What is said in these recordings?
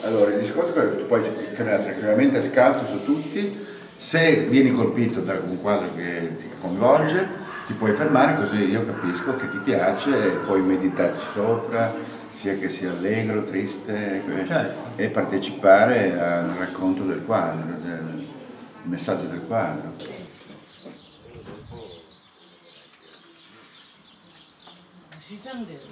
Allora, il discorso è che tu puoi essere chiaramente scalzo su tutti, se vieni colpito da un quadro che ti coinvolge, ti puoi fermare così io capisco che ti piace e puoi meditarci sopra, sia che sia allegro, triste, certo, e partecipare al racconto del quadro, del messaggio del quadro. Si stanno dentro,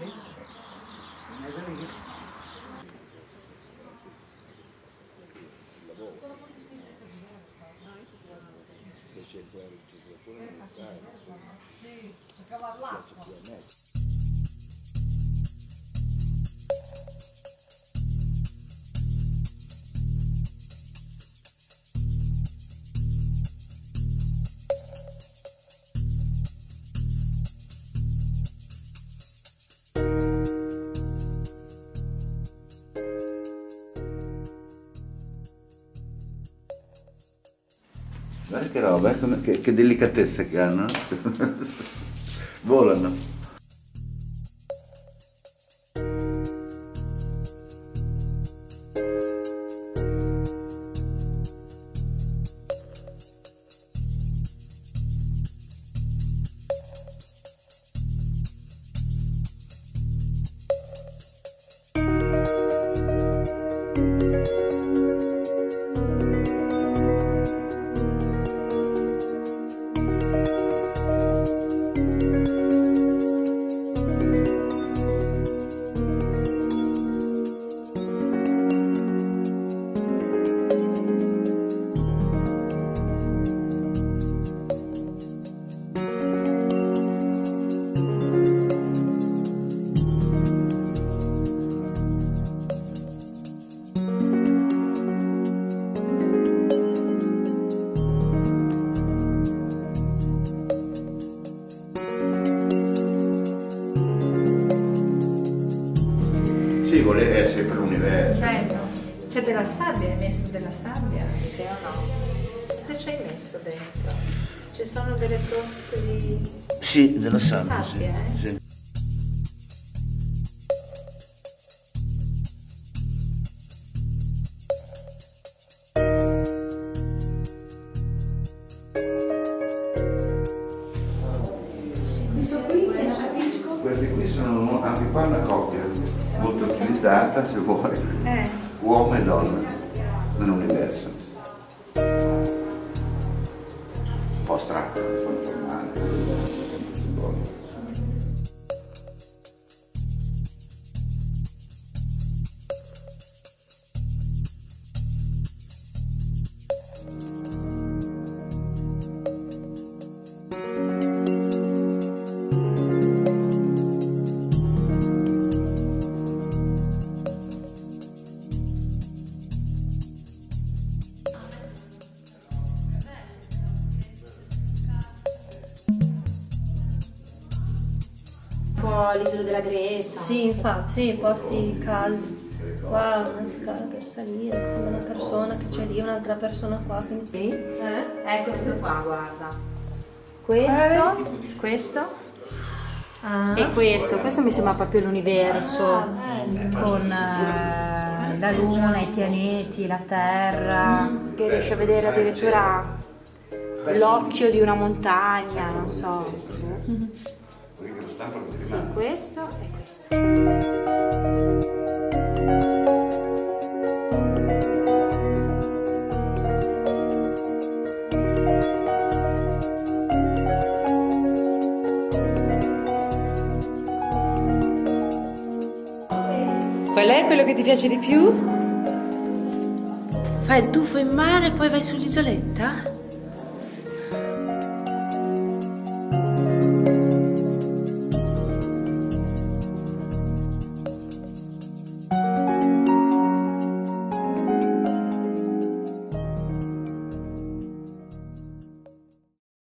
Guarda che roba, che delicatezza che hanno. Volano. Sì, è sempre l'universo. Certo. C'è della sabbia, hai messo della sabbia? Te o no? Cosa ci hai messo dentro? Ci sono delle croste di... Sì, della sabbia. Sabbia, sì. Sì. Questi qui sono anche qua una coppia molto utilizzata, se vuoi, uomo e donna nell'universo. Un po' astratto, un po' informale, simbolico. L'isola della Grecia. Sì, infatti, sì, posti caldi. Qua una scala per salire, insomma, una persona che c'è lì, un'altra persona qua. Quindi... Sì? È questo qua, guarda. Questo e questo mi sembra proprio l'universo con la luna, i pianeti, la terra, che riesce a vedere addirittura l'occhio di una montagna, non so. Sì, questo e questo. Qual è quello che ti piace di più? Fai il tuffo in mare e poi vai sull'isoletta?